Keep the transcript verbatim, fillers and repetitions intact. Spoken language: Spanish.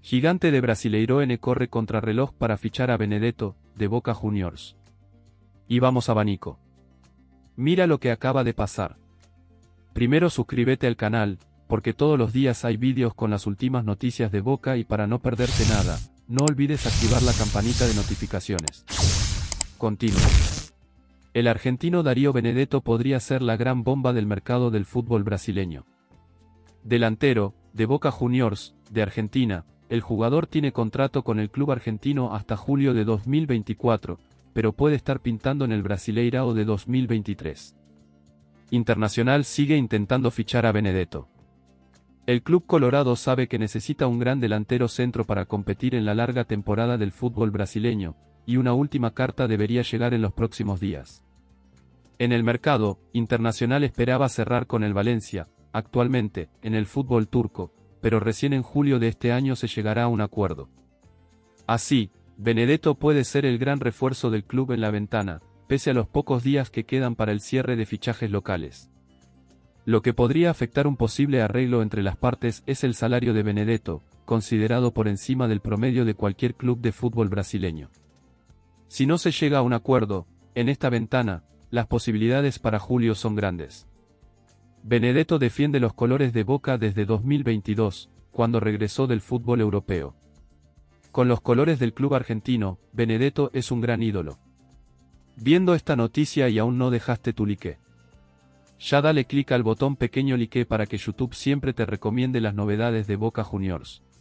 Gigante de Brasileirão corre contrarreloj para fichar a Benedetto, de Boca Juniors. Y vamos abanico. Mira lo que acaba de pasar. Primero suscríbete al canal, porque todos los días hay vídeos con las últimas noticias de Boca y para no perderte nada, no olvides activar la campanita de notificaciones. Continúa. El argentino Darío Benedetto podría ser la gran bomba del mercado del fútbol brasileño. Delantero, de Boca Juniors, de Argentina, el jugador tiene contrato con el club argentino hasta julio de dos mil veinticuatro, pero puede estar pintando en el Brasileirão de dos mil veintitrés. Internacional sigue intentando fichar a Benedetto. El club colorado sabe que necesita un gran delantero centro para competir en la larga temporada del fútbol brasileño, y una última carta debería llegar en los próximos días. En el mercado, Internacional esperaba cerrar con el Valencia, actualmente, en el fútbol turco, pero recién en julio de este año se llegará a un acuerdo. Así, Benedetto puede ser el gran refuerzo del club en la ventana, pese a los pocos días que quedan para el cierre de fichajes locales. Lo que podría afectar un posible arreglo entre las partes es el salario de Benedetto, considerado por encima del promedio de cualquier club de fútbol brasileño. Si no se llega a un acuerdo, en esta ventana, las posibilidades para julio son grandes. Benedetto defiende los colores de Boca desde dos mil veintidós, cuando regresó del fútbol europeo. Con los colores del club argentino, Benedetto es un gran ídolo. Viendo esta noticia y aún no dejaste tu like, ya dale clic al botón pequeño like para que YouTube siempre te recomiende las novedades de Boca Juniors.